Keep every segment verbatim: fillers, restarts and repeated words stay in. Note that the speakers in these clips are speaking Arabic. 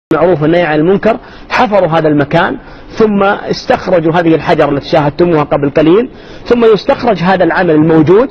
معروف والنهي عن المنكر، حفروا هذا المكان ثم استخرجوا هذه الحجر التي شاهدتموها قبل قليل، ثم يستخرج هذا العمل الموجود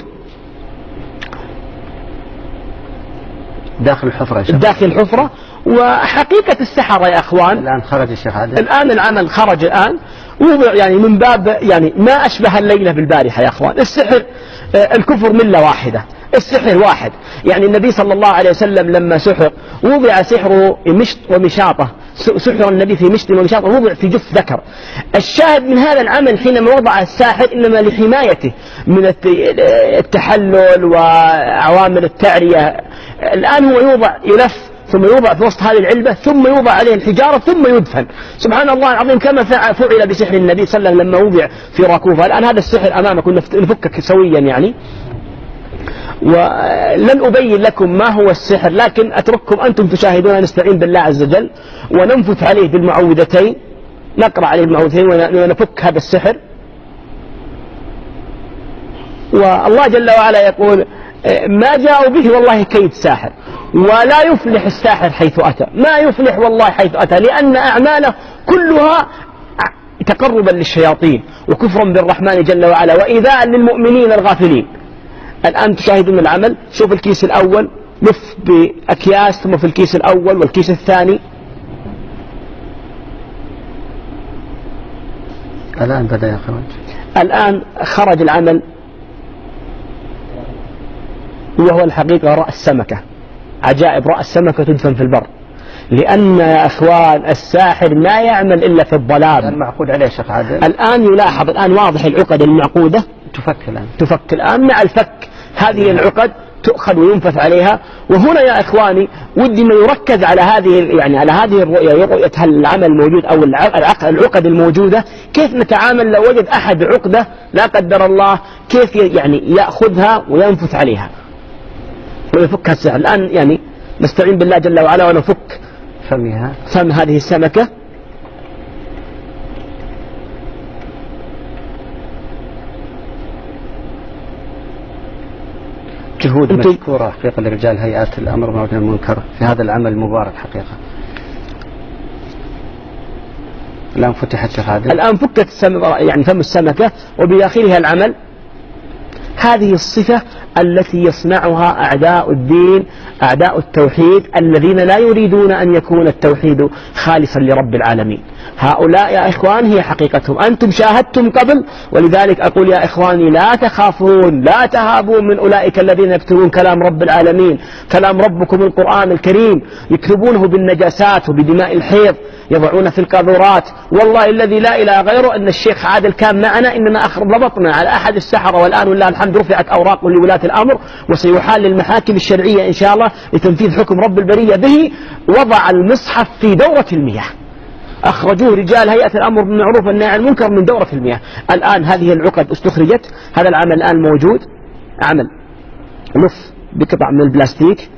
داخل الحفرة داخل الحفرة. وحقيقة السحرة يا أخوان الآن خرج الشيخ عادل، الآن العمل خرج الآن، وضع يعني من باب يعني ما أشبه الليلة بالبارحة يا أخوان. السحر الكفر ملة واحدة، السحر واحد. يعني النبي صلى الله عليه وسلم لما سحر وضع سحره مشط ومشاطة، سحر النبي في مشط ومشاطة، وضع في جث ذكر. الشاهد من هذا العمل حينما وضع الساحر إنما لحمايته من التحلل وعوامل التعرية. الآن هو يوضع يلف ثم يوضع في وسط هذه العلبة ثم يوضع عليه الحجارة ثم يدفن. سبحان الله العظيم، كما فعل بسحر النبي صلى الله عليه وسلم لما وضع في ركوفة. الآن هذا السحر أمامكم نفكك سويا يعني، ولن أبين لكم ما هو السحر، لكن أترككم أنتم تشاهدون. نستعين بالله عز وجل وننفث عليه بالمعوذتين، نقرأ عليه المعوذتين ونفك هذا السحر. والله جل وعلا يقول ما جاءوا به والله كيد ساحر، ولا يفلح الساحر حيث أتى، ما يفلح والله حيث أتى، لأن أعماله كلها تقربا للشياطين وكفرا بالرحمن جل وعلا وإيذاء للمؤمنين الغافلين. الآن تشاهدون العمل، شوف الكيس الأول لف بأكياس، ثم في الكيس الأول والكيس الثاني. الآن بدأ يخرج، الآن خرج العمل، وهو الحقيقة رأس سمكة. عجائب، رأس سمكة تدفن في البر، لأن يا أخوان الساحر ما يعمل إلا في الظلام. الآن معقود عليه شيخ عادل، الآن يلاحظ الآن واضح العقد المعقودة تفك الآن تفك الآن مع الفك. هذه العقد تؤخذ وينفث عليها. وهنا يا إخواني ودي ما يركز على هذه يعني على هذه الرؤية، رؤية هل العمل الموجود أو العقد الموجودة، كيف نتعامل لو وجد أحد عقدة لا قدر الله، كيف يعني يأخذها وينفث عليها ويفكها السحر. الآن يعني نستعين بالله جل وعلا ونفك فمها فم هذه السمكة. جهود مشكورة حقيقة لرجال هيئات الأمر بالمعروف والنهي عن المنكر في هذا العمل المبارك حقيقة. الآن فتحت شيخ عادل، الآن فكت يعني فم السمكة وبداخلها العمل. هذه الصفة التي يصنعها أعداء الدين، أعداء التوحيد، الذين لا يريدون أن يكون التوحيد خالصا لرب العالمين. هؤلاء يا إخوان هي حقيقتهم، أنتم شاهدتم قبل. ولذلك أقول يا إخواني لا تخافون لا تهابون من أولئك الذين يكتبون كلام رب العالمين، كلام ربكم القرآن الكريم، يكتبونه بالنجاسات وبدماء الحيض، يضعون في القاذورات. والله الذي لا إله غيره أن الشيخ عادل كان معنا، إننا ضبطنا على أحد السحرة، والآن ولله الحمد رفعت أوراق لولاة الأمر، وسيحال للمحاكم الشرعية إن شاء الله لتنفيذ حكم رب البرية به. وضع المصحف في دورة المياه، أخرجوه رجال هيئة الأمر بالمعروف والنهي عن المنكر من دورة المياه. الآن هذه العقد استخرجت، هذا العمل الآن موجود، عمل لف بقطع من البلاستيك.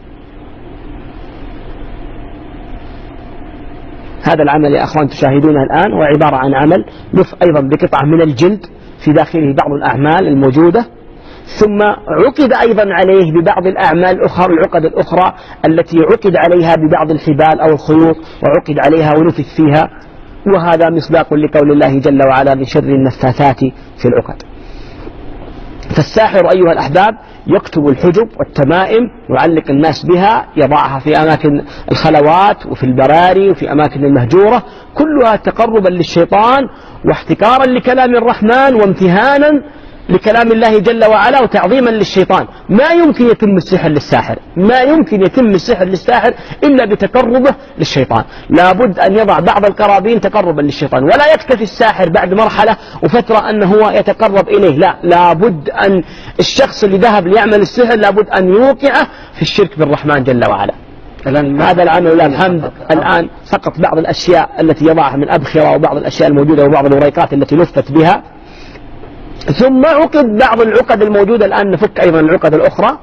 هذا العمل يا أخوان تشاهدونه الآن هو عبارة عن عمل لف أيضا بقطع من الجلد في داخله بعض الأعمال الموجودة، ثم عقد أيضا عليه ببعض الأعمال الأخرى، العقد الأخرى التي عقد عليها ببعض الحبال أو الخيوط وعقد عليها ونفث فيها. وهذا مصداق لقول الله جل وعلا من شر النفاثات في العقد. فالساحر أيها الأحباب يكتب الحجب والتمائم ويعلق الناس بها، يضعها في أماكن الخلوات وفي البراري وفي أماكن المهجورة، كلها تقربا للشيطان واحتكارا لكلام الرحمن وامتهانا لكلام الله جل وعلا وتعظيما للشيطان. ما يمكن يتم السحر للساحر، ما يمكن يتم السحر للساحر إلا بتقربه للشيطان. لابد أن يضع بعض القرابين تقربا للشيطان، ولا يكتفي الساحر بعد مرحلة وفترة أنه هو يتقرب إليه، لا، لابد أن الشخص اللي ذهب ليعمل السحر لابد أن يوقعه في الشرك بالرحمن جل وعلا. هذا العمل لله الحمد الآن سقط بعض الأشياء التي يضعها من أبخرة وبعض الأشياء الموجودة وبعض الوريقات التي لفت بها، ثم عقد بعض العقد الموجودة. الآن نفك أيضا العقد الأخرى.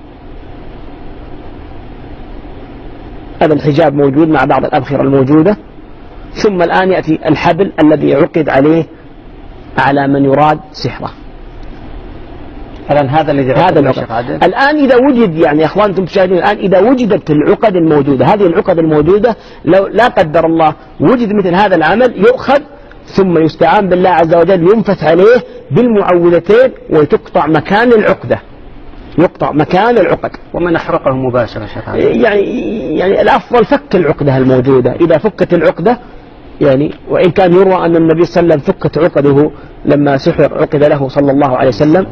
هذا الحجاب موجود مع بعض الأبخرة الموجودة. ثم الآن يأتي الحبل الذي عقد عليه على من يراد سحره. الآن هذا الذي هذا العقد. الآن إذا وجد يعني أخوان أنتم تشاهدون الآن إذا وجدت العقد الموجودة، هذه العقد الموجودة لو لا قدر الله وجد مثل هذا العمل يؤخذ ثم يستعان بالله عز وجل، ينفث عليه بالمعوذتين وتقطع مكان العقدة، يقطع مكان العقد. ومن أحرقه مباشرة شيخ؟ يعني يعني الأفضل فك العقدة الموجودة. إذا فكت العقدة يعني، وإن كان يروى أن النبي صلى الله عليه وسلم فكت عقده لما سحر عقد له صلى الله عليه وسلم.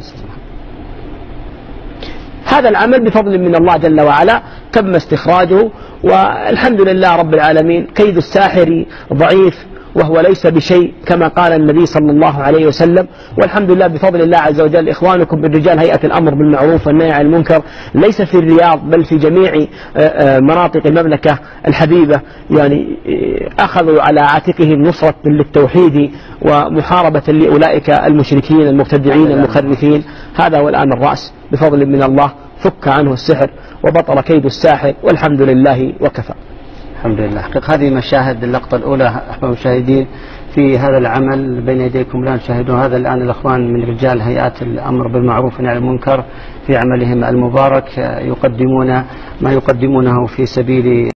هذا العمل بفضل من الله جل وعلا تم استخراجه، والحمد لله رب العالمين. كيد الساحر ضعيف وهو ليس بشيء كما قال النبي صلى الله عليه وسلم، والحمد لله بفضل الله عز وجل. إخوانكم من رجال هيئة الأمر بالمعروف والنهي عن المنكر ليس في الرياض بل في جميع مناطق المملكة الحبيبة يعني أخذوا على عاتقهم نصرة للتوحيد ومحاربة لأولئك المشركين المبتدعين المخرفين. هذا هو الآن الرأس بفضل من الله، فك عنه السحر وبطل كيد الساحر والحمد لله وكفى. الحمد لله. حقيقة هذه مشاهد اللقطة الأولى أحباب المشاهدين في هذا العمل بين يديكم الآن تشاهدون. هذا الآن الأخوان من رجال هيئات الأمر بالمعروف والنهي عن المنكر في عملهم المبارك يقدمون ما يقدمونه في سبيل